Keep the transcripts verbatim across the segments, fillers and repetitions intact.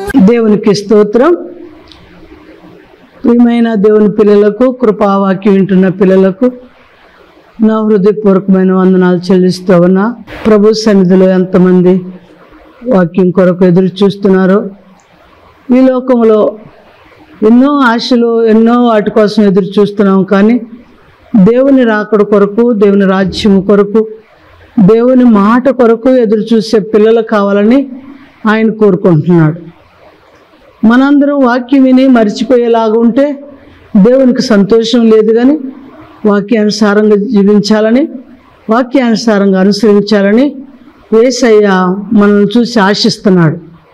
దేవునికి స్తోత్రం. ప్రియమైన దేవుని పిల్లలకు, కృపావాక్యం వింటున్న పిల్లలకు నా హృదయపూర్వకమైన వందనాలు చెల్లిస్తూ ఉన్నా. ప్రభు సన్నిధిలో ఎంతమంది వాక్యం కొరకు ఎదురు చూస్తున్నారో, ఈ లోకంలో ఎన్నో ఆశలు, ఎన్నో వాటి కోసం ఎదురు చూస్తున్నాం. కానీ దేవుని రాకడ కొరకు, దేవుని రాజ్యం కొరకు, దేవుని మాట కొరకు ఎదురు చూసే పిల్లలు కావాలని ఆయన కోరుకుంటున్నాడు. మనందరం వాక్యం విని మర్చిపోయేలాగా ఉంటే దేవునికి సంతోషం లేదు. కానీ వాక్యానుసారంగా జీవించాలని, వాక్యానుసారంగా అనుసరించాలని యేసయ్య మనల్ని చూసి ఆశిస్తున్నాడు.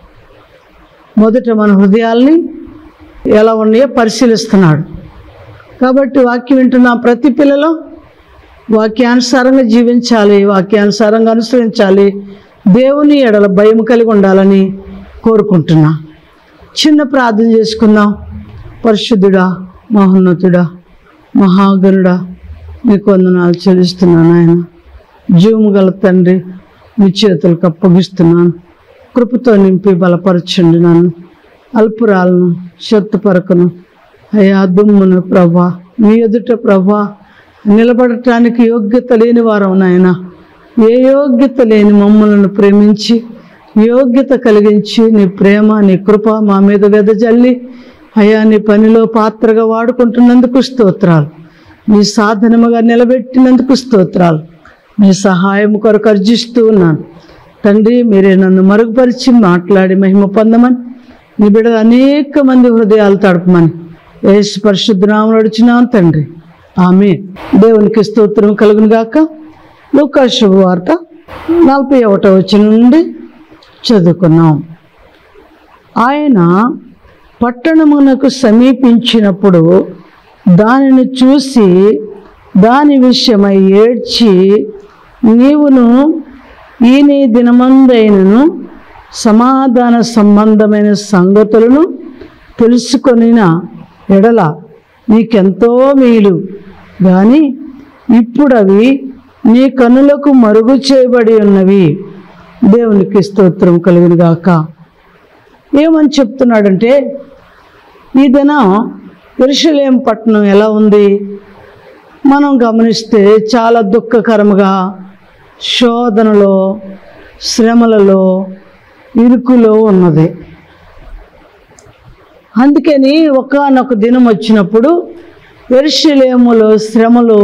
మొదట మన హృదయాల్ని ఎలా ఉన్నాయో పరిశీలిస్తున్నాడు. కాబట్టి వాక్యం వింటున్న ప్రతి పిల్లలు వాక్యానుసారంగా జీవించాలి, వాక్యానుసారంగా అనుసరించాలి, దేవుని ఎడల భయం కలిగి ఉండాలని కోరుకుంటున్నా. చిన్న ప్రార్థన చేసుకుందాం. పరిశుద్ధుడా, మహోన్నతుడా, మహాగణుడా, మీకు వందనాలు చెల్లిస్తున్నాను. ఆయన జీవము గల తండ్రి, మీ చేతులకు అప్పగిస్తున్నాను. కృపతో నింపి బలపరచండి. నన్ను అల్పురాలను, శత్రుపరకను, అయ్యా దుమ్మును ప్రభా, మీ ఎదుట ప్రభా నిలబడటానికి యోగ్యత లేని వారం నాయన. ఏ యోగ్యత లేని మమ్మల్ని ప్రేమించి యోగ్యత కలిగించి నీ ప్రేమ, నీ కృప మా మీద వెదజల్లి అయ్యా నీ పనిలో పాత్రగా వాడుకుంటున్నందుకు స్తోత్రాలు. నీ సాధనముగా నిలబెట్టినందుకు స్తోత్రాలు. మీ సహాయం కొరకు అర్జిస్తూ ఉన్నాను తండ్రి. మీరే నన్ను మరుగుపరిచి మాట్లాడి మహిమ పొందమని, నీ బిడ్డలు అనేక మంది హృదయాలు తడపమని యేసు పరిశుద్ధ నామములో అడుగుచున్నాను తండ్రి. ఆమేన్. దేవునికి స్తోత్రం కలుగును గాక. లూకా శుభవార్త నలభై ఒకటో వచనం నుండి చదువుకున్నాం. ఆయన పట్టణమునకు సమీపించినప్పుడు దానిని చూసి దాని విషయమై ఏడ్చి, నీవును ఈయన దినమందైనను సమాధాన సంబంధమైన సంగతులను తెలుసుకొనిన ఎడల నీకెంతో మేలు, కానీ ఇప్పుడు అవి నీ కన్నులకు మరుగు చేయబడి ఉన్నవి. దేవునికి స్తోత్రం కలుగును గాక. ఏమని చెప్తున్నాడంటే, ఈ దినం యెరూషలేము పట్టణం ఎలా ఉంది మనం గమనిస్తే చాలా దుఃఖకరముగా, శోధనలో, శ్రమలలో, ఇరుకులో ఉన్నది. అందుకని ఒకానొక దినం వచ్చినప్పుడు యెరూషలేములో శ్రమలు,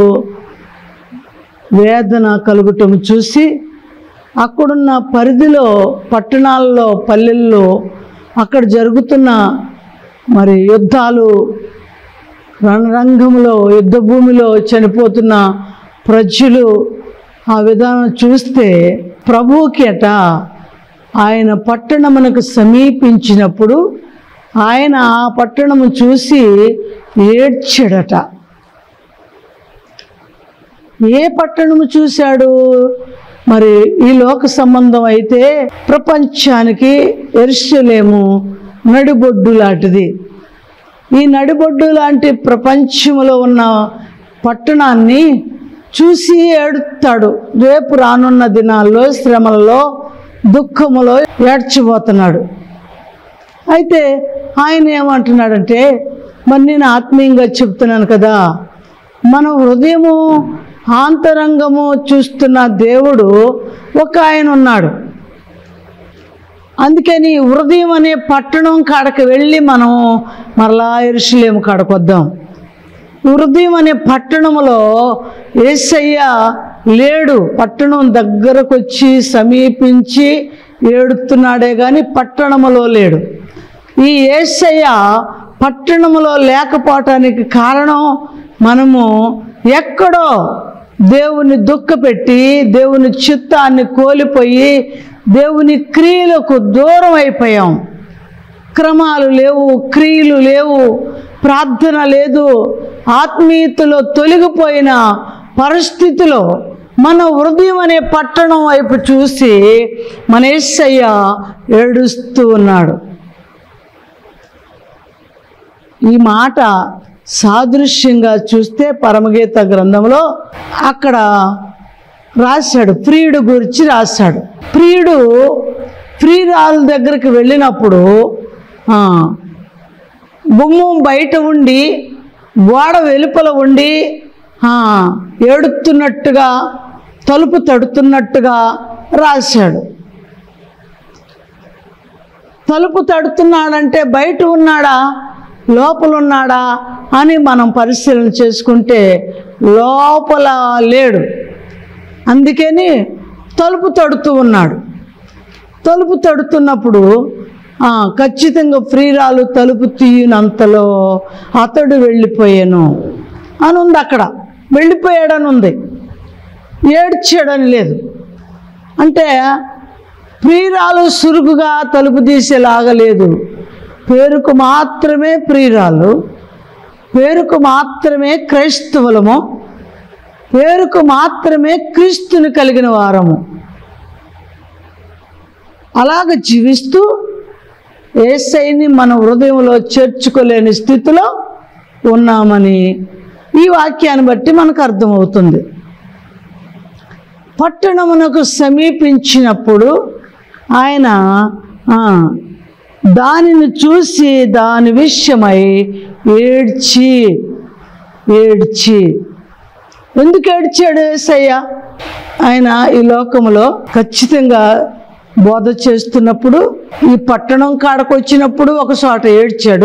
వేదన కలుగుటం చూసి అక్కడున్న పరిధిలో, పట్టణాల్లో, పల్లెల్లో అక్కడ జరుగుతున్న మరి యుద్ధాలు, రణరంగంలో, యుద్ధ భూమిలో చనిపోతున్న ప్రజలు, ఆ విధానం చూస్తే ప్రభువుకి అట ఆయన పట్టణమునకు సమీపించినప్పుడు ఆయన ఆ పట్టణము చూసి ఏడ్చాడట. ఏ పట్టణము చూశాడు? మరి ఈ లోక సంబంధం అయితే ప్రపంచానికి యెరూషలేము నడిబొడ్డు లాంటిది. ఈ నడిబొడ్డు లాంటి ప్రపంచంలో ఉన్న పట్టణాన్ని చూసి ఏడుస్తాడు. రేపు రానున్న దినాల్లో శ్రమలలో, దుఃఖములో ఏడ్చిపోతున్నాడు. అయితే ఆయన ఏమంటున్నాడంటే, మరి నేను ఆత్మీయంగా చెప్తున్నాను కదా, మన హృదయము ఆంతరంగము చూస్తున్న దేవుడు ఒక ఆయన ఉన్నాడు. అందుకని హృదయం అనే పట్టణం కాడకు వెళ్ళి మనం మరలా యెరూషలేము కాడకు వద్దాం. హృదయం అనే పట్టణంలో యేసయ్య లేడు. పట్టణం దగ్గరకు వచ్చి సమీపించి ఏడుతున్నాడే కానీ పట్టణములో లేడు. ఈ యేసయ్య పట్టణములో లేకపోవటానికి కారణం మనము ఎక్కడో దేవుని దుఃఖపెట్టి, దేవుని చిత్తాన్ని కోల్పోయి, దేవుని క్రియలకు దూరం అయిపోయాం. క్రమాలు లేవు, క్రియలు లేవు, ప్రార్థన లేదు. ఆత్మీయతలో తొలగిపోయిన పరిస్థితిలో మన హృదయం అనే పట్టణం వైపు చూసి మన యేసయ్య ఏడుస్తూ ఉన్నాడు. ఈ మాట సాదృశ్యంగా చూస్తే పరమగీత గ్రంథంలో అక్కడ రాశాడు, ప్రియుడు గురించి రాశాడు. ప్రియుడు ప్రియురాల దగ్గరికి వెళ్ళినప్పుడు గుమ్మం బయట ఉండి గోడ వెలుపల ఉండి ఏడుతున్నట్టుగా తలుపు తడుతున్నట్టుగా రాశాడు. తలుపు తడుతున్నాడంటే బయట ఉన్నాడా లోపల ఉన్నాడా అని మనం పరిశీలన చేసుకుంటే లోపల లేడు. అందుకని తలుపు తడుతూ ఉన్నాడు. తలుపు తడుతున్నప్పుడు ఖచ్చితంగా ప్రియురాలు తలుపు తీయనంతలో అతడు వెళ్ళిపోయాను అని ఉంది. అక్కడ వెళ్ళిపోయాడని ఉంది, ఏడ్చాడని లేదు. అంటే ప్రియురాలు సురుగుగా తలుపు తీసేలాగలేదు. పేరుకు మాత్రమే ప్రియురాలు, పేరుకు మాత్రమే క్రైస్తవులము, పేరుకు మాత్రమే క్రీస్తుని కలిగిన వారము అలాగ జీవిస్తూ యేసయ్యని మన హృదయంలో చేర్చుకోలేని స్థితిలో ఉన్నామని ఈ వాక్యాన్ని బట్టి మనకు అర్థమవుతుంది. పట్టణమునకు సమీపించినప్పుడు ఆయన దానిని చూసి దాని విషయమై ఏడ్చి ఏడ్చి ఎందుకు ఏడ్చాడు యేసయ్య? ఆయన ఈ లోకంలో ఖచ్చితంగా బోధ చేస్తున్నప్పుడు ఈ పట్టణం కాడకు వచ్చినప్పుడు ఒక చోట ఏడ్చాడు,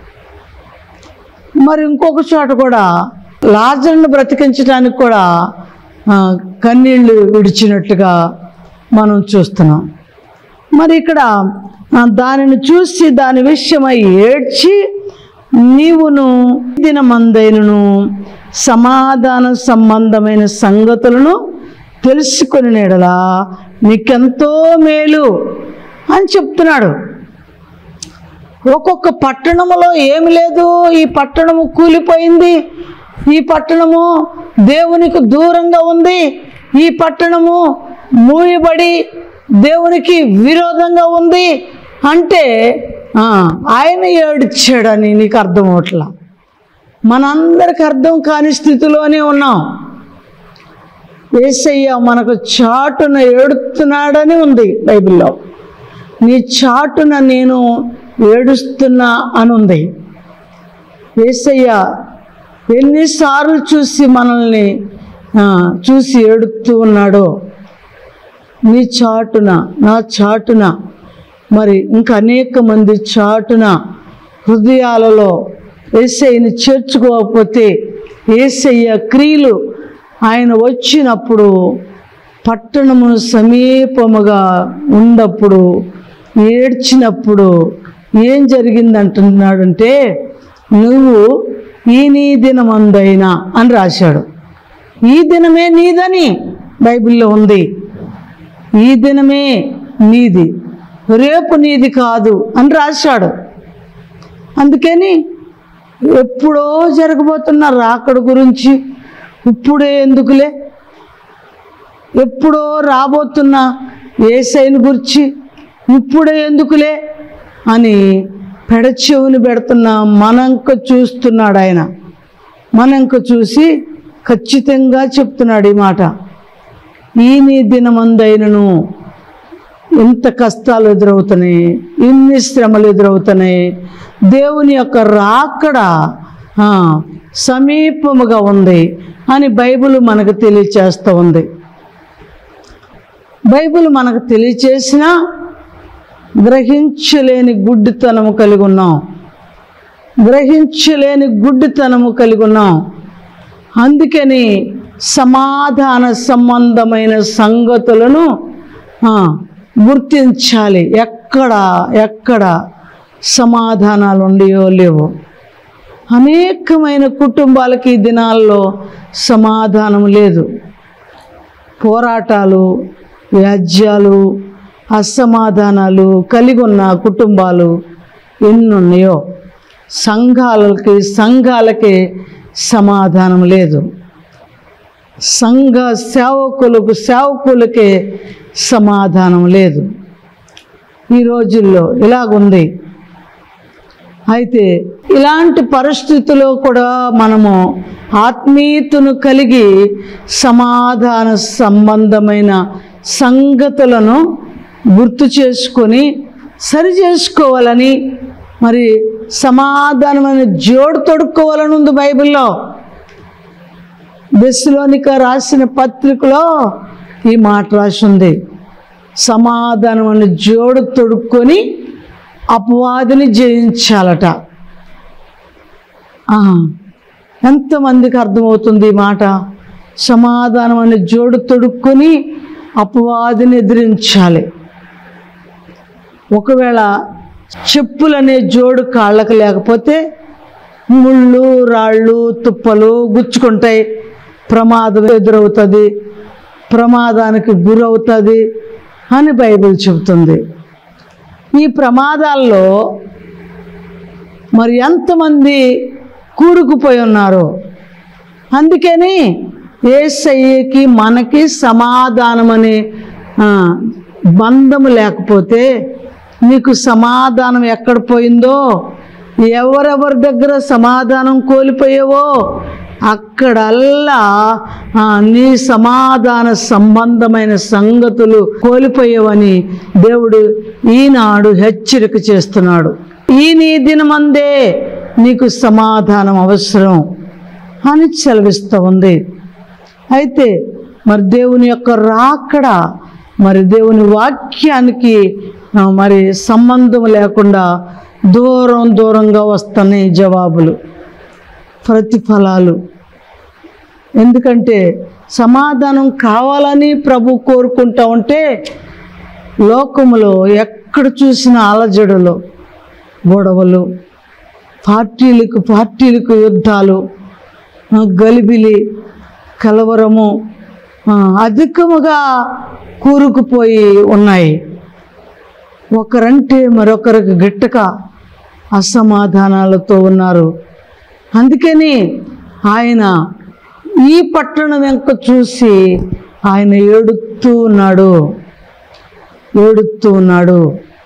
మరి ఇంకొక చోట కూడా లాజరును బ్రతికించడానికి కూడా కన్నీళ్లు విడిచినట్టుగా మనం చూస్తున్నాం. మరి ఇక్కడ దానిని చూసి దాని విషయమై ఏడ్చి నీవును దినమందైనను సమాధాన సంబంధమైన సంగతులను తెలుసుకొని నేడలా నీకెంతో మేలు అని చెప్తున్నాడు. ఒక్కొక్క పట్టణములో ఏమి లేదు, ఈ పట్టణము కూలిపోయింది, ఈ పట్టణము దేవునికి దూరంగా ఉంది, ఈ పట్టణము మూయబడి దేవునికి విరోధంగా ఉంది అంటే ఆయన ఏడ్చాడని నీకు అర్థం అవట్లా. మనందరికి అర్థం కాని స్థితిలోనే ఉన్నాం. యేసయ్య మనకు చాటున ఏడుస్తున్నాడని ఉంది బైబిల్లో. నీ చాటున నేను ఏడుస్తున్నా అని ఉంది. యేసయ్య ఎన్నిసార్లు చూసి మనల్ని చూసి ఏడుస్తూ ఉన్నాడో. నీ చాటున నా చాటున మరి ఇంకా అనేక మంది చాటున హృదయాలలో యేసయ్యని చేర్చుకోకపోతే యేసయ్య క్రియలు ఆయన వచ్చినప్పుడు పట్టణము సమీపముగా ఉన్నప్పుడు ఏడ్చినప్పుడు ఏం జరిగిందంటున్నాడంటే నువ్వు ఈ నీ దినమందైనా అని రాశాడు. ఈ దినమే నీదని బైబిల్లో ఉంది. ఈ దినమే నీది, రేపు నీది కాదు అని రాశాడు. అందుకని ఎప్పుడో జరగబోతున్న రాకడ గురించి ఇప్పుడే ఎందుకులే, ఎప్పుడో రాబోతున్న యేసయ్యని గురించి ఇప్పుడే ఎందుకులే అని పెడచెవుని పెడుతున్న మనంక చూస్తున్నాడు ఆయన. మనంక చూసి ఖచ్చితంగా చెప్తున్నాడు ఈ మాట. ఈ నీ దినమందైనను ఎంత కష్టాలు ఎదురవుతున్నాయి, ఇన్ని శ్రమలు ఎదురవుతున్నాయి, దేవుని యొక్క రాకడ సమీపముగా ఉంది అని బైబిల్ మనకు తెలియచేస్తూ ఉంది. బైబిల్ మనకు తెలియచేసిన గ్రహించలేని గుడ్డితనము కలిగి ఉన్నాం, గ్రహించలేని గుడ్డితనము కలిగి ఉన్నాం. అందుకని సమాధాన సంబంధమైన సంగతులను గుర్తించాలి. ఎక్కడ ఎక్కడ సమాధానాలు ఉండయో లేవో. అనేకమైన కుటుంబాలకి ఈ దినాల్లో సమాధానం లేదు. పోరాటాలు, వ్యాజ్యాలు, అసమాధానాలు కలిగి ఉన్న కుటుంబాలు ఎన్నున్నాయో. సంఘాలకి సంఘాలకి సమాధానం లేదు. సంఘ సేవకులకు సేవకులకే సమాధానం లేదు. ఈ రోజుల్లో ఇలాగుంది. అయితే ఇలాంటి పరిస్థితుల్లో కూడా మనము ఆత్మీయతను కలిగి సమాధాన సంబంధమైన సంగతులను గుర్తు చేసుకొని సరి చేసుకోవాలని మరి సమాధానమైన జోడు తొడుక్కోవాలని ఉంది బైబిల్లో. దెస్సలోనిక రాసిన పత్రికలో ఈ మాట రాసి ఉంది. సమాధానమైన జోడు తొడుక్కొని అపవాదిని జయించాలట. ఎంతమందికి అర్థమవుతుంది ఈ మాట? సమాధానం అనే జోడు తొడుక్కొని అపవాదిని ఎదిరించాలి. ఒకవేళ చెప్పులనే జోడు కాళ్ళకు లేకపోతే ముళ్ళు రాళ్ళు తుప్పలు గుచ్చుకుంటాయి, ప్రమాదం ఎదురవుతుంది, ప్రమాదానికి గురవుతుంది అని బైబిల్ చెబుతుంది. ఈ ప్రమాదాల్లో మరి ఎంతమంది కూరుకుపోయి ఉన్నారు. అందుకని యేసయ్యకి మనకి సమాధానం అనే బంధము లేకపోతే నీకు సమాధానం ఎక్కడ పోయిందో, ఎవరెవరి దగ్గర సమాధానం కోల్పోయావో అక్కడల్లా నీ సమాధాన సంబంధమైన సంగతులు కోల్పోయావని దేవుడు ఈనాడు హెచ్చరిక చేస్తున్నాడు. ఈ నీ దినమందే నీకు సమాధానం అవసరం అని సెలవిస్తూ ఉంది. అయితే మరి దేవుని యొక్క రాకడ మరి దేవుని వాక్యానికి మరి సంబంధం లేకుండా దూరం దూరంగా వస్తున్నాయి జవాబులు, ప్రతిఫలాలు. ఎందుకంటే సమాధానం కావాలని ప్రభు కోరుకుంటా ఉంటే లోకములో ఎక్కడ చూసిన అలజడులు, గొడవలు, పార్టీలకు పార్టీలకు యుద్ధాలు, గలిబిలి, కలవరము అధికముగా కూరుకుపోయి ఉన్నాయి. ఒకరంటే మరొకరికి గిట్టక అసమాధానాలతో ఉన్నారు. అందుకని ఆయన ఈ పట్టణం వెంక చూసి ఆయన ఏడుస్తూ ఉన్నాడు ఏడుస్తూ ఉన్నాడు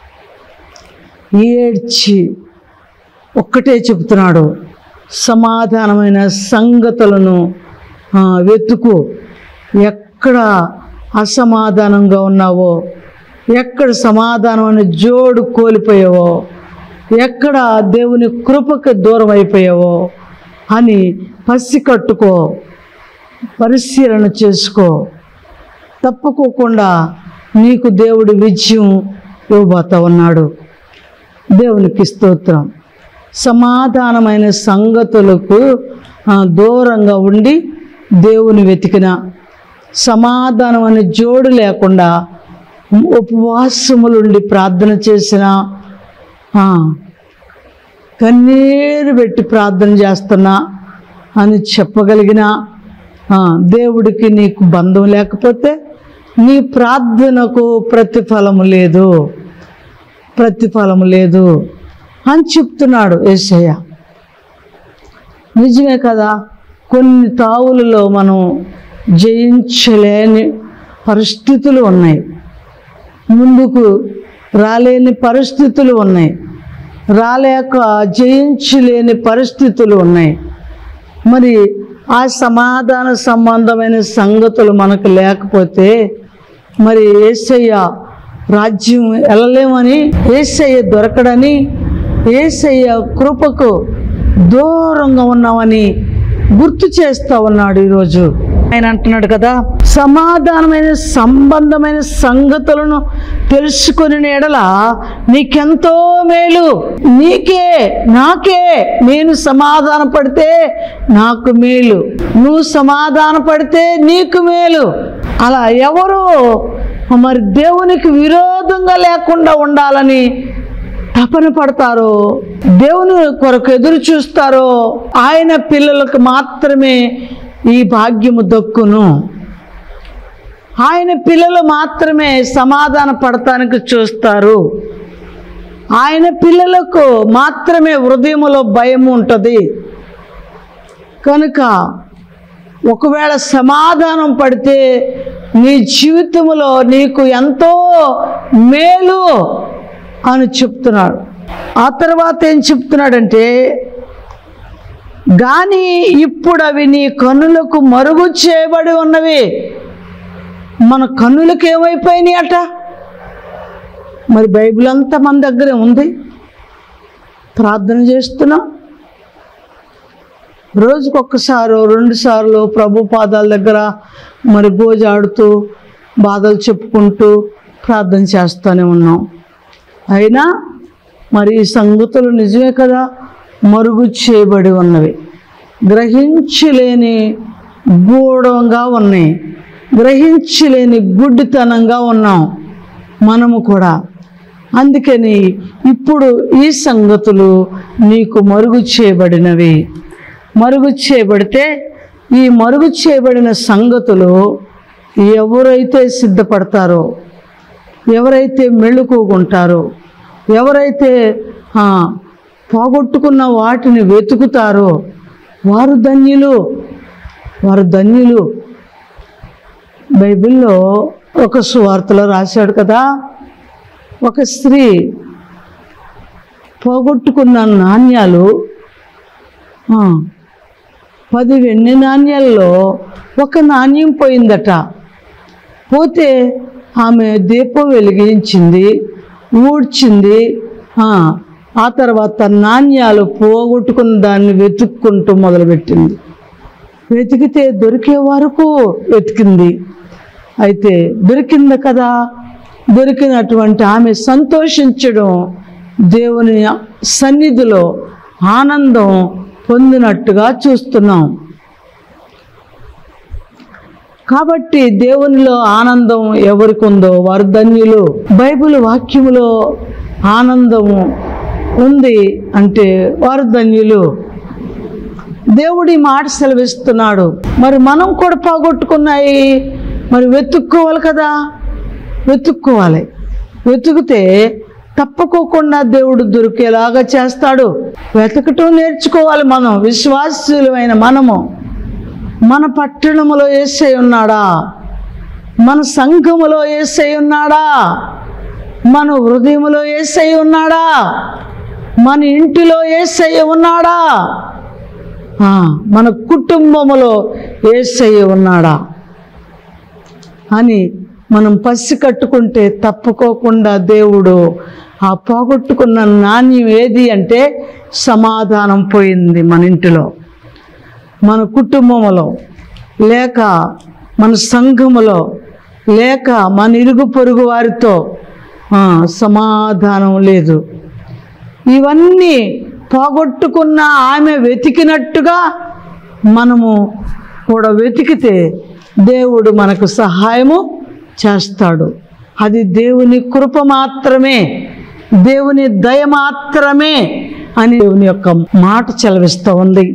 ఏడ్చి ఒక్కటే చెబుతున్నాడు, సమాధానమైన సంగతులను వెతుకు. ఎక్కడ అసమాధానంగా ఉన్నావో, ఎక్కడ సమాధానం అనే జోడు కోల్పోయావో, ఎక్కడ దేవుని కృపకు దూరం అయిపోయావో అని పసికట్టుకో, పరిశీలన చేసుకో. తప్పుకోకుండా నీకు దేవుడు విజయం ఇవ్వబోతా ఉన్నాడు. దేవునికి స్తోత్రం. సమాధానమైన సంగతులకు దూరంగా ఉండి దేవుని వెతికిన, సమాధానం అనే జోడు లేకుండా ఉపవాసములుండి ప్రార్థన చేసిన, కన్నీరు పెట్టి ప్రార్థన చేస్తున్నా అని చెప్పగలిగిన దేవుడికి నీకు బంధం లేకపోతే నీ ప్రార్థనకు ప్రతిఫలము లేదు, ప్రతిఫలము లేదు అని చెప్తున్నాడు యేసయ్య. నిజమే కదా, కొన్ని తావులలో మనం జయించలేని పరిస్థితులు ఉన్నాయి, ముందుకు రాలేని పరిస్థితులు ఉన్నాయి, రాలేక జయించలేని పరిస్థితులు ఉన్నాయి. మరి ఆ సమాధాన సంబంధమైన సంగతులు మనకు లేకపోతే మరి యేసయ్య రాజ్యం వెళ్ళలేమని, యేసయ్య దొరకడని, యేసయ్య కృపకు దూరంగా ఉన్నామని గుర్తు చేస్తూ ఉన్నాడు ఈరోజు. ఆయన అంటున్నాడు కదా, సమాధానమైన సంబంధమైన సంగతులను తెలుసుకుని ఎడల నీకెంతో మేలు. నీకే నాకే నేను సమాధాన పడితే నాకు మేలు, నువ్వు సమాధాన పడితే నీకు మేలు. అలా ఎవరు మరి దేవునికి విరోధంగా లేకుండా ఉండాలని తపన పడతారో, దేవుని కొరకు ఎదురు చూస్తారో ఆయన పిల్లలకు మాత్రమే ఈ భాగ్యము దక్కును. ఆయన పిల్లలు మాత్రమే సమాధాన పడటానికి చూస్తారు. ఆయన పిల్లలకు మాత్రమే హృదయములో భయం ఉంటుంది. కనుక ఒకవేళ సమాధానం పడితే నీ జీవితంలో నీకు ఎంతో మేలు అని చెప్తున్నాడు. ఆ తర్వాత ఏం చెప్తున్నాడంటే, కానీ ఇప్పుడు అవి నీ కన్నులకు మరుగు చేయబడి ఉన్నవి. మన కన్నులకు ఏమైపోయినాయి అట? మరి బైబిల్ అంతా మన దగ్గరే ఉంది. ప్రార్థన చేస్తున్నాం. రోజుకొక్కసారో రెండు సార్లు ప్రభు పాదాల దగ్గర మరి గోజాడుతూ బాధలు చెప్పుకుంటూ ప్రార్థన చేస్తూనే ఉన్నాం. అయినా మరి ఈ సంగతులు నిజమే కదా, మరుగు చేయబడి ఉన్నవి, గ్రహించలేని గూఢంగా ఉన్నాయి, గ్రహించలేని గుడ్డితనంగా ఉన్నాం మనము కూడా. అందుకని ఇప్పుడు ఈ సంగతులు నీకు మరుగు చేయబడినవి. మరుగు చేయబడితే ఈ మరుగు చేయబడిన సంగతులు ఎవరైతే సిద్ధపడతారో, ఎవరైతే మెళుకుగుంటారో, ఎవరైతే పోగొట్టుకున్న వాటిని వెతుకుతారో వారు ధన్యులు, వారు ధన్యులు. బైబిల్లో ఒక సువార్తలో రాశాడు కదా, ఒక స్త్రీ పోగొట్టుకున్న నాణ్యాలు పది వెండి నాణ్యాల్లో ఒక నాణ్యం పోయిందట. పోతే ఆమె దీపం వెలిగించింది, ఊడ్చింది. ఆ తర్వాత నాణ్యాలు పోగొట్టుకున్న దాన్ని వెతుక్కుంటూ మొదలుపెట్టింది. వెతికితే దొరికే వరకు వెతికింది. అయితే దొరికింది కదా, దొరికినటువంటి ఆమె సంతోషించడం, దేవుని సన్నిధిలో ఆనందం పొందినట్టుగా చూస్తున్నాం. కాబట్టి దేవునిలో ఆనందం ఎవరికి ఉందో వారు ధన్యులు. బైబిల్ వాక్యములో ఆనందము ఉంది అంటే వారు ధన్యులు. దేవుడి మాట సెలవిస్తున్నాడు. మరి మనం కూడా పోగొట్టుకున్నాయి, మరి వెతుక్కోవాలి కదా, వెతుక్కోవాలి. వెతుకుతే తప్పకోకుండా దేవుడు దొరికేలాగా చేస్తాడు. వెతకటం నేర్చుకోవాలి మనం, విశ్వాసులమైన మనము. మన పట్టణములో యేసయ్య ఉన్నాడా? మన సంఘములో యేసయ్య ఉన్నాడా? మన హృదయములో యేసయ్య ఉన్నాడా? మన ఇంటిలో యేసయ్య ఉన్నాడా? మన కుటుంబములో యేసయ్య ఉన్నాడా అని మనం పసి కట్టుకుంటే తప్పుకోకుండా దేవుడు ఆ పోగొట్టుకున్న నాణ్యం ఏది అంటే సమాధానం పోయింది మన ఇంటిలో, మన కుటుంబములో, లేక మన సంఘములో, లేక మన ఇరుగు పొరుగు వారితో సమాధానం లేదు. ఇవన్నీ పోగొట్టుకున్న ఆమె వెతికినట్టుగా మనము కూడా వెతికితే దేవుడు మనకు సహాయము చేస్తాడు. అది దేవుని కృప మాత్రమే, దేవుని దయ మాత్రమే అని దేవుని యొక్క మాట చెలవిస్తూ ఉంది.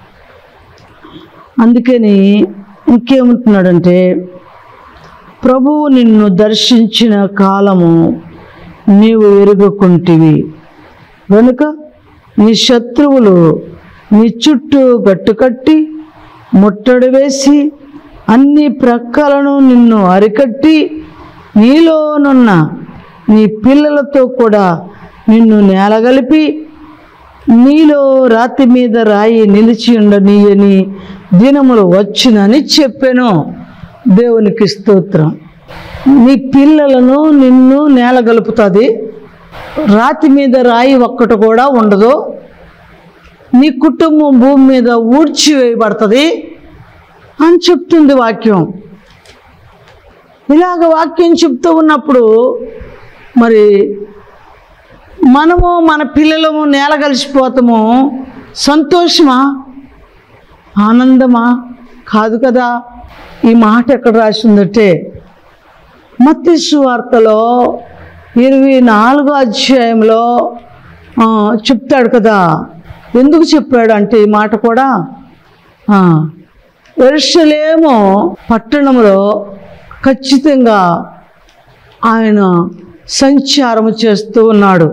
అందుకని ఇంకేమంటున్నాడంటే, ప్రభువు నిన్ను దర్శించిన కాలము నీవు ఎరుగుకుంటివి కనుక నీ శత్రువులు నీ చుట్టూ గట్టుకట్టి ముట్టడి వేసి అన్ని ప్రక్కలను నిన్ను అరికట్టి నీలోనున్న నీ పిల్లలతో కూడా నిన్ను నేలగలిపి నీలో రాతి మీద రాయి నిలిచి ఉండనీయని దినములు వచ్చునని చెప్పాను. దేవునికి స్తోత్రం. నీ పిల్లలను నిన్ను నేలగలుపుతుంది, రాతి మీద రాయి ఒక్కటి కూడా ఉండదు, నీ కుటుంబం భూమి మీద ఊడ్చివేయబడుతుంది అని చెప్తుంది వాక్యం. ఇలాగ వాక్యం చెప్తూ ఉన్నప్పుడు మరి మనము మన పిల్లలము నేల కలిసిపోతాము, సంతోషమా ఆనందమా? కాదు కదా. ఈ మాట ఎక్కడ రాసి ఉందంటే మత్తయి సువార్తలో ఇరవై నాలుగో అధ్యాయంలో చెప్తాడు కదా. ఎందుకు చెప్పాడు అంటే ఈ మాట కూడా యెరూషలేము పట్టణంలో ఖచ్చితంగా ఆయన సంచారము చేస్తూ ఉన్నాడు.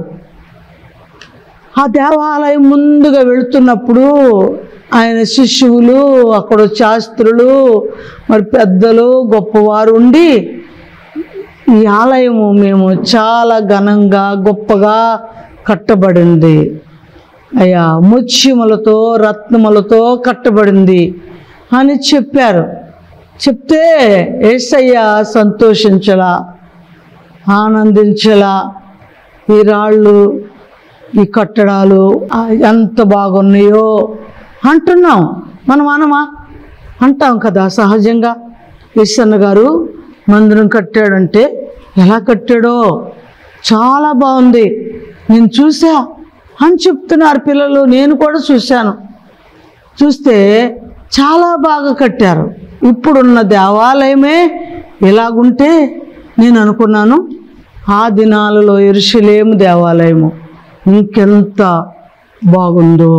ఆ దేవాలయం ముందుగా వెళుతున్నప్పుడు ఆయన శిష్యువులు, అక్కడ శాస్త్రులు, మరి పెద్దలు, గొప్పవారు ఉండి ఈ ఆలయము మేము చాలా ఘనంగా గొప్పగా కట్టబడింది అయ్యా, ముత్యములతో రత్నములతో కట్టబడింది అని చెప్పారు. చెప్తే యేసయ్య సంతోషించలా, ఆనందించలా. ఈ రాళ్ళు ఈ కట్టడాలు ఎంత బాగున్నాయో అంటున్నాం. మనం అనమా? అంటాం కదా సహజంగా. యేసన్న గారు మందిరం కట్టాడంటే ఎలా కట్టాడో చాలా బాగుంది, నేను చూసా అని చెప్తున్నారు పిల్లలు. నేను కూడా చూశాను. చూస్తే చాలా బాగా కట్టారు. ఇప్పుడున్న దేవాలయమే ఇలాగుంటే నేను అనుకున్నాను, ఆ దినాలలో యెరూషలేము దేవాలయము ఇంకెంత బాగుందో,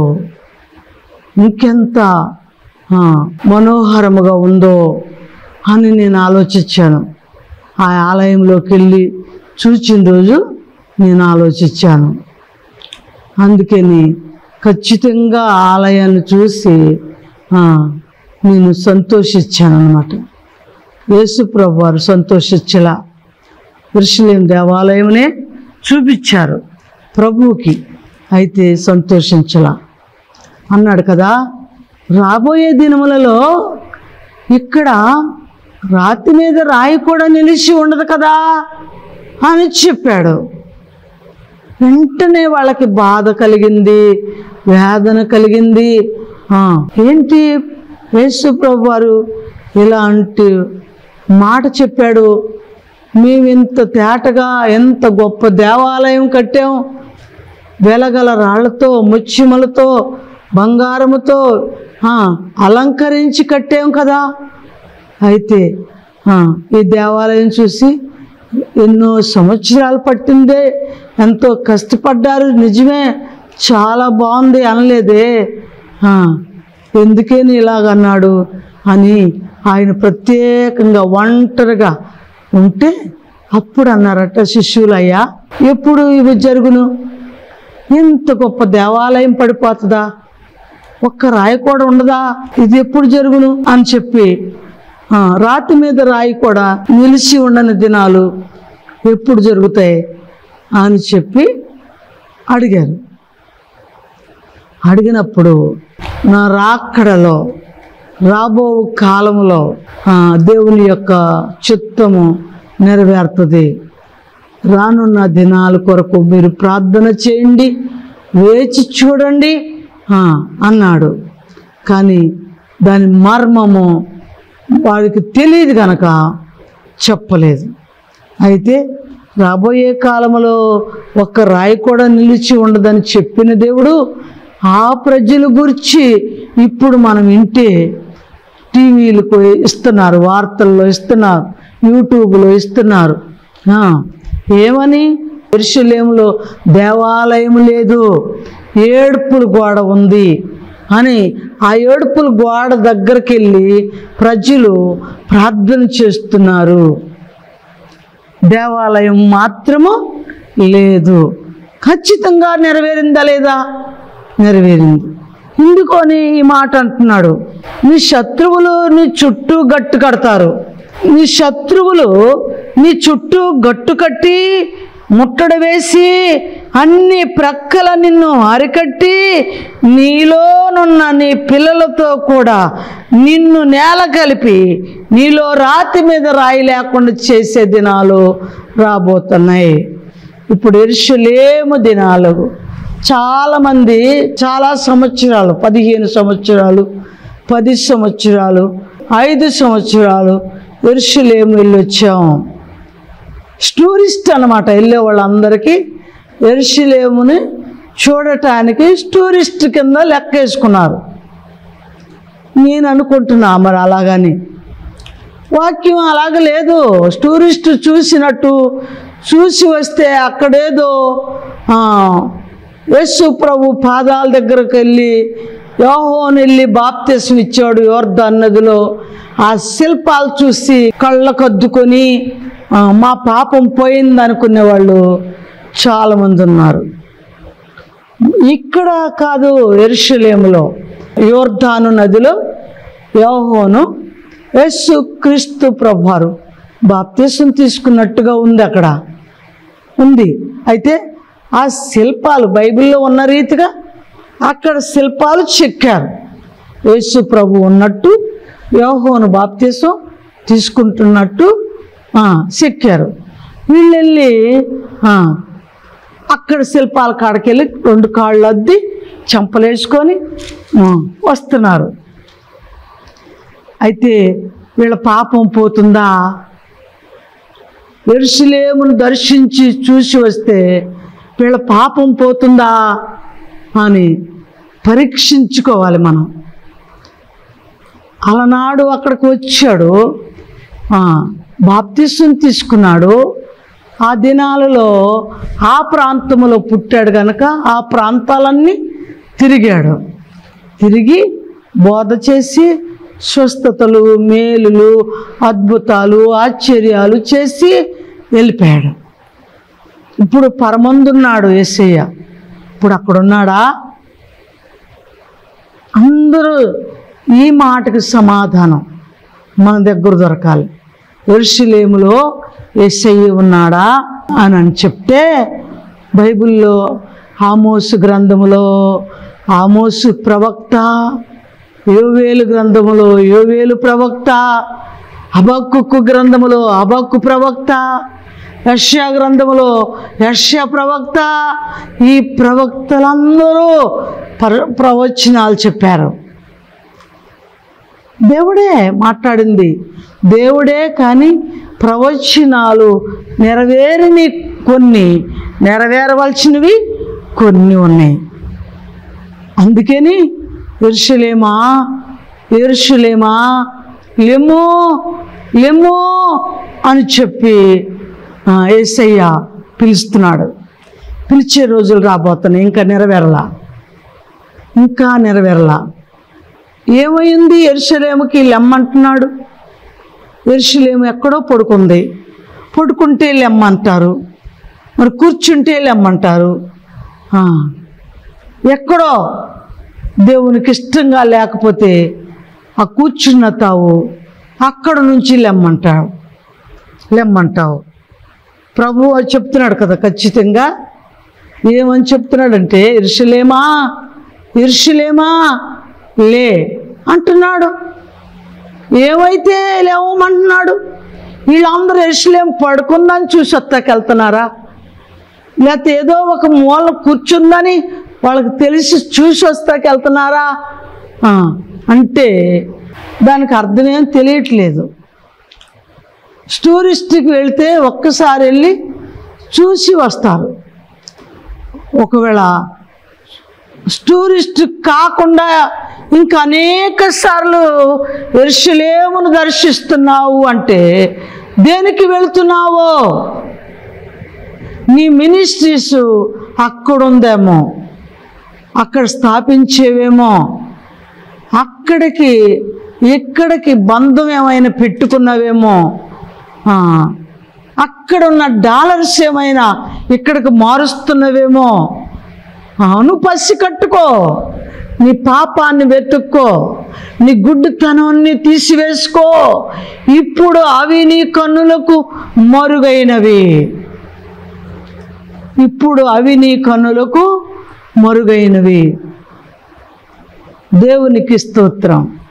ఇంకెంత మనోహరముగా ఉందో అని నేను ఆలోచించాను. ఆ ఆలయంలోకి వెళ్ళి చూచిన రోజు నేను ఆలోచించాను. అందుకని ఖచ్చితంగా ఆలయాన్ని చూసి నేను సంతోషించాను అన్నమాట. యేసు ప్రభు వారు సంతోషించలా, యెరూషలేము దేవాలయమునే చూపించారు ప్రభువుకి, అయితే సంతోషించలా అన్నాడు కదా. రాబోయే దినములలో ఇక్కడ రాతి మీద రాయి కూడా నిలిచి ఉండదు కదా అని చెప్పాడు. వెంటనే వాళ్ళకి బాధ కలిగింది, వేదన కలిగింది. ఏంటి యేసు ప్రభు వారు ఇలాంటి మాట చెప్పాడు? మేము ఇంత తేటగా ఎంత గొప్ప దేవాలయం కట్టాం, వెలగల రాళ్లతో ముచ్చిమలతో బంగారముతో అలంకరించి కట్టాం కదా. అయితే ఈ దేవాలయం చూసి ఎన్నో సంవత్సరాలు పట్టిందే, ఎంతో కష్టపడ్డారు, నిజమే, చాలా బాగుంది అనలేదే, ఎందుకని ఇలాగన్నాడు అని ఆయన ప్రత్యేకంగా ఒంటరిగా ఉంటే అప్పుడు అన్నారట శిష్యులు, అయ్యా ఎప్పుడు ఇవి జరుగును? ఇంత గొప్ప దేవాలయం పడిపోతుందా? ఒక్క రాయి కూడా ఉండదా? ఇది ఎప్పుడు జరుగును అని చెప్పి, రాతి మీద రాయి కూడా నిలిచి ఉండని దినాలు ఎప్పుడు జరుగుతాయి అని చెప్పి అడిగారు. అడిగినప్పుడు నా రాక్కడలో రాబో కాలంలో దేవుని యొక్క చిత్తము నెరవేరుతుంది, రానున్న దినాల కొరకు మీరు ప్రార్థన చేయండి, వేచి చూడండి అన్నాడు. కానీ దాని మర్మము వాడికి తెలియదు కనుక చెప్పలేదు. అయితే రాబోయే కాలంలో ఒక్క రాయి కూడా నిలిచి ఉండదని చెప్పిన దేవుడు ఆ ప్రజల గురించి ఇప్పుడు మనం వింటే టీవీలకు ఇస్తున్నారు, వార్తల్లో ఇస్తున్నారు, యూట్యూబ్లో ఇస్తున్నారు. ఏమని? యెరూషలేములో దేవాలయం లేదు, ఏడుపుల గోడ ఉంది అని ఆ ఏడుపుల గోడ దగ్గరికి వెళ్ళి ప్రజలు ప్రార్థన చేస్తున్నారు. దేవాలయం మాత్రము లేదు. ఖచ్చితంగా నెరవేరిందా లేదా? నెరవేరింది. ఎందుకని ఈ మాట అంటున్నాడు? నీ శత్రువులు నీ చుట్టూ గట్టు కడతారు, నీ శత్రువులు నీ చుట్టూ గట్టు కట్టి ముట్టడి వేసి అన్ని ప్రక్కల నిన్ను అరికట్టి నీలోనున్న నీ పిల్లలతో కూడా నిన్ను నేల కలిపి నీలో రాతి మీద రాయి లేకుండా చేసే దినాలు రాబోతున్నాయి. ఇప్పుడు యెరూషలేము దినాలు చాలామంది చాలా సంవత్సరాలు, పదిహేను సంవత్సరాలు, పది సంవత్సరాలు, ఐదు సంవత్సరాలు యెరూషలేము వెళ్ళి వచ్చాం. టూరిస్ట్ అన్నమాట. వెళ్ళే వాళ్ళందరికీ యెరూషలేముని చూడటానికి టూరిస్ట్ కింద లెక్కేసుకున్నారు. నేను అనుకుంటున్నా మరి అలాగని. వాక్యం అలాగ లేదు. టూరిస్ట్ చూసినట్టు చూసి వస్తే అక్కడేదో యేసు ప్రభు పాదాల దగ్గరకు వెళ్ళి యోహోను వెళ్ళి బాప్తిసం ఇచ్చాడు యోర్దాను నదిలో, ఆ శిల్పాలు చూసి కళ్ళకద్దుకొని మా పాపం పోయింది అనుకునే వాళ్ళు చాలామంది ఉన్నారు. ఇక్కడ కాదు, యెరూషలేములో యోర్దాను నదిలో యోహోను యేసు క్రీస్తు ప్రభువారు బాప్తిసం తీసుకున్నట్టుగా ఉంది, అక్కడ ఉంది. అయితే ఆ శిల్పాలు బైబిల్లో ఉన్న రీతిగా అక్కడ శిల్పాలు చెక్కారు. యేసు ప్రభు ఉన్నట్టు యోహోను బాప్తిసం తీసుకుంటున్నట్టు చెక్కారు. వీళ్ళు వెళ్ళి అక్కడ శిల్పాల కాడకెళ్ళి రెండు కాళ్ళు అద్ది చెంపలేసుకొని వస్తున్నారు. అయితే వీళ్ళ పాపం పోతుందా? యెరూషలేమును దర్శించి చూసి వస్తే వీళ్ళ పాపం పోతుందా అని పరీక్షించుకోవాలి మనం. అలనాడు అక్కడికి వచ్చాడు, బాప్తిసం తీసుకున్నాడు. ఆ దినాలలో ఆ ప్రాంతంలో పుట్టాడు కనుక ఆ ప్రాంతాలన్నీ తిరిగాడు. తిరిగి బోధ చేసి స్వస్థతలు, మేలులు, అద్భుతాలు, ఆశ్చర్యాలు చేసి వెళ్ళిపోయాడు. ఇప్పుడు పరమందున్నాడు యేసయ్య. ఇప్పుడు అక్కడున్నాడా? అందరూ ఈ మాటకి సమాధానం మన దగ్గర దొరకాలి. యెరూషలేములో యేసయ్య ఉన్నాడా అని అని చెప్తే బైబిల్లో ఆమోసు గ్రంథములో ఆమోసు ప్రవక్త, యోవేలు గ్రంథములో యోవేలు ప్రవక్త, హబక్కూకు గ్రంథములో హబక్కూ ప్రవక్త, యెషయా గ్రంథములో యెషయా ప్రవక్త, ఈ ప్రవక్తలందరూ ప్ర ప్రవచనాలు చెప్పారు. దేవుడే మాట్లాడింది, దేవుడే. కానీ ప్రవచనాలు నెరవేరిని కొన్ని, నెరవేరవలసినవి కొన్ని ఉన్నాయి. అందుకని యెరూషలేమా యెరూషలేమా లెమ్ము లెమ్ము అని చెప్పి యేసయ్య పిలుస్తున్నాడు. పిలిచే రోజులు రాబోతున్నాయి. ఇంకా నెరవేరలా, ఇంకా నెరవేరలా. ఏమైంది? యెరూషలేముకి లెమ్మంటున్నాడు. యెరూషలేము ఎక్కడో పడుకుంది. పడుకుంటే లెమ్మంటారు, మరి కూర్చుంటే లెమ్మంటారు. ఎక్కడో దేవునికి ఇష్టంగా లేకపోతే ఆ కూర్చున్న తావు అక్కడ నుంచి లెమ్మంటావు లెమ్మంటావు ప్రభు అని చెప్తున్నాడు కదా ఖచ్చితంగా. ఏమని చెప్తున్నాడంటే, యెరూషలేమా యెరూషలేమా లే అంటున్నాడు. ఏమైతే లేవమంటున్నాడు? వీళ్ళందరూ యెరూషలేము పడుకుందని చూసి వస్తాకి వెళ్తున్నారా? లేకపోతే ఏదో ఒక మూల కూర్చుందని వాళ్ళకి తెలిసి చూసి వస్తాకి వెళ్తున్నారా అంటే దానికి అర్థమేం తెలియట్లేదు. టూరిస్ట్కి వెళ్తే ఒక్కసారి వెళ్ళి చూసి వస్తారు. ఒకవేళ టూరిస్ట్ కాకుండా ఇంకా అనేక సార్లు యెరూషలేమును దర్శిస్తున్నావు అంటే దేనికి వెళుతున్నావో? నీ మినిస్ట్రీస్ అక్కడుందేమో, అక్కడ స్థాపించేవేమో, అక్కడికి ఇక్కడికి బంధం ఏమైనా పెట్టుకున్నవేమో, అక్కడున్న డాలర్స్ ఏమైనా ఇక్కడికి మారుస్తున్నవేమో. నువ్వు పసి కట్టుకో, నీ పాపాన్ని వెతుక్కో, నీ గుడ్డితనాన్ని తీసివేసుకో. ఇప్పుడు అవి నీ కన్నులకు మరుగైనవి, ఇప్పుడు అవి నీ కన్నులకు మరుగైనవి. దేవునికి స్తోత్రం.